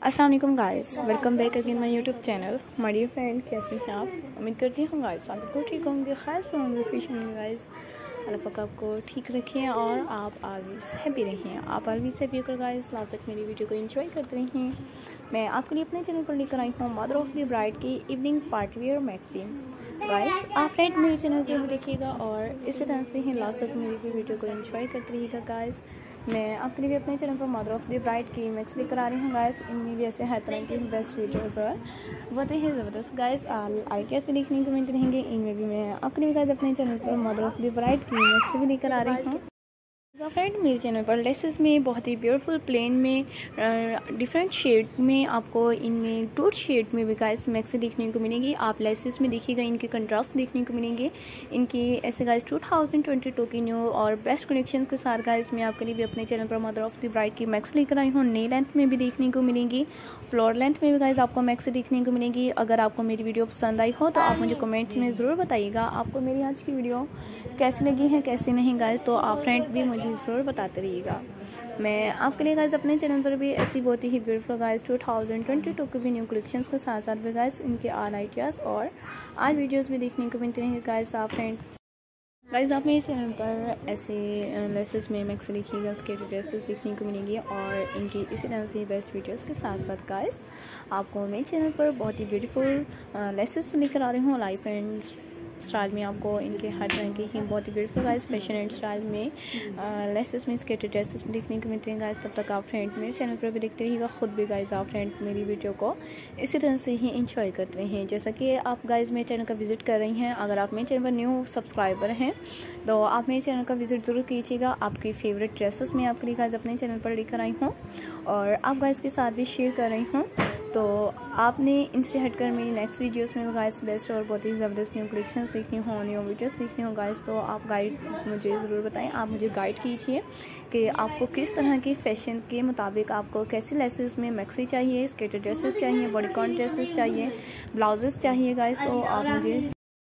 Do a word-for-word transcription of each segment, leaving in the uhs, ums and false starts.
अस्सलाम वालेकुम guys, welcome back again my YouTube channel. My dear friend, कैसे हैं आप? उम्मीद करती हूँ गाइस आप बिल्कुल ठीक होंगे। खास होंगे खुश होंगे गाइस। अल्लाह पाक आपको ठीक रखें और आप ऑलवेज हैप्पी रहें। आप ऑलवेज हैप्पी होकर गाइस लास्ट तक मेरी वीडियो को एंजॉय करते रहें। मैं आपके लिए अपने चैनल पर लेकर आई हूँ मदर ऑफ द ब्राइड की evening party wear maxi. Guys आप फ्रेंड मेरे चैनल पर देखिएगा और इसी तरह से ही लास्ट तक मेरी भी वीडियो को एंजॉय करते रहिएगा गाइस। मैं आपके लिए भी अपने चैनल पर मदर ऑफ द ब्राइड की मैक्स लेकर आ रही हूँ गाइस। इनमें भी ऐसे हर तरह के बेस्ट वीडियोस और बहुत ही ज़बरदस्त गाइस आइडियाज़ भी देखने को मिलते रहेंगे। इनमें भी मैं आपके लिए गाइस अपने चैनल पर मदर ऑफ द ब्राइड की मैक्स भी लेकर आ रही हूँ। तो फ्रेंड मेरे चैनल पर लेसेस में बहुत ही ब्यूटीफुल प्लेन में डिफरेंट शेड में आपको इनमें टू शेड में भी गाइस मैक्सी देखने को मिलेगी। आप लेसेस में देखिएगा इनके कंट्रास्ट देखने को मिलेंगे। इनकी ऐसे guys two thousand twenty two की न्यू और बेस्ट कलेक्शंस के साथ गाइस मैं आपके लिए भी अपने चैनल पर मदर ऑफ द ब्राइड की मैक्स लेकर आई हूँ। नी लेंथ में भी देखने को मिलेंगी, फ्लोर लेंथ में भी गाइस आपको मैक्सी देखने को मिलेगी। अगर आपको मेरी वीडियो पसंद आई हो तो आप मुझे कमेंट्स में ज़रूर बताइएगा आपको मेरी आज की वीडियो कैसी लगी है कैसी नहीं गाइस। तो आप फ्रेंड भी मुझे ज़रूर बताते रहिएगा। मैं आपके लिए गाइस अपने चैनल पर भी ऐसी बहुत ही beautiful guys two thousand twenty two के भी न्यू कलेक्शंस के साथ साथ भी गाइस इनके आल आइडियाज़ और आल वीडियोस भी देखने को मिलते रहेंगे गाइस। आप फ्रेंड गाइस आप मेरे चैनल पर ऐसे लेसेस में मैक्सी देखिएगा, स्केट ड्रेसेस देखने को मिलेंगी और इनकी इसी तरह से बेस्ट वीडियोस के साथ साथ गाइस आपको मेरे चैनल पर बहुत ही ब्यूटीफुल लेसेस लेकर आ रही हूँ। लाइफ एंड स्टाइल में आपको इनके हर तरह के ही बहुत ही beautiful guys fashion and style में लेसेस में स्केटेड ड्रेसेस भी देखने को मिलते हैं गाइस। तब तक आप फ्रेंड मेरे चैनल पर भी देखते रहिएगा, खुद भी गाइस आप फ्रेंड मेरी वीडियो को इसी तरह से ही इंजॉय करते रहें। जैसा कि आप गाइस मेरे चैनल का विजिट कर रही हैं, अगर आप मेरे चैनल पर न्यू सब्सक्राइबर हैं तो आप मेरे चैनल का विजिट ज़रूर कीजिएगा। आपकी फेवरेट ड्रेसेस मैं आपके लिए गाइस अपने चैनल पर लेकर आई हूँ और आप गाइस के साथ भी शेयर कर रही हूँ। तो आपने इनसे हटकर मेरी नेक्स्ट वीडियोस में गाइस बेस्ट और बहुत ही ज़बरदस्त न्यू कलेक्शंस देखनी हो, न्यू वीडियोस देखनी हो गाइस तो आप गाइड मुझे ज़रूर बताएं। आप मुझे गाइड कीजिए कि आपको किस तरह के फैशन के मुताबिक आपको कैसी लेसेस में मैक्सी चाहिए, स्केटेड ड्रेसेस चाहिए, बॉडीकॉन ड्रेसेस चाहिए, ब्लाउजेस चाहिए गाइस। तो आप मुझे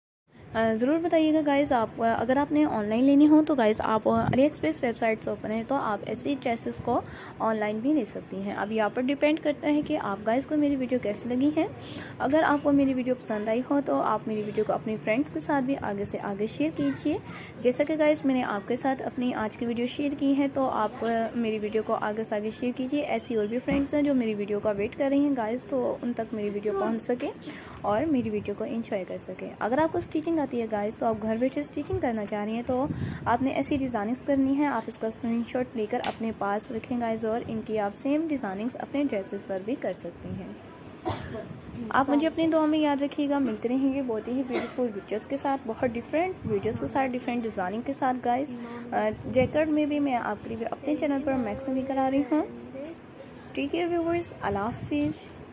ज़रूर बताइएगा गाइस। आप अगर आपने ऑनलाइन लेनी हो तो गाइस आप अली एक्सप्रेस वेबसाइट्स ओपन है तो आप ऐसी ड्रेसेस को ऑनलाइन भी ले सकती हैं। अब यहाँ पर डिपेंड करता है कि आप गाइस को मेरी वीडियो कैसी लगी है। अगर आपको मेरी वीडियो पसंद आई हो तो आप मेरी वीडियो को अपने फ्रेंड्स के साथ भी आगे से आगे शेयर कीजिए। जैसा कि गाइस मैंने आपके साथ अपनी आज की वीडियो शेयर की है तो आप मेरी वीडियो को आगे से आगे शेयर कीजिए। ऐसी और भी फ्रेंड्स हैं जो मेरी वीडियो का वेट कर रही हैं गाइस, तो उन तक मेरी वीडियो पहुँच सके और मेरी वीडियो को इंजॉय कर सकें। अगर आपको स्टिचिंग आती है गाइस तो आप घर बैठे स्टिचिंग करना चाह रही हैं तो आपने ऐसी डिज़ाइनिंग्स करनी है, आप इसका स्क्रीनशॉट लेकर अपने पास रखें गाइस और इनकी आप सेम डिज़ाइनिंग्स अपने ड्रेसेस पर भी कर सकती हैं। आप मुझे अपनी दुआ में याद रखिएगा। मिलते रहेंगे बहुत ही ब्यूटीफुल वीडियोस के साथ, बहुत डिफरेंट वीडियोस के साथ, डिफरेंट डिज़ाइनिंग के साथ गाइस। जैकेट में भी मैं आपके लिए अपने चैनल पर मैक्सी लेकर आ रही हूँ। टेक केयर व्यूअर्स, अल्लाह हाफिज़।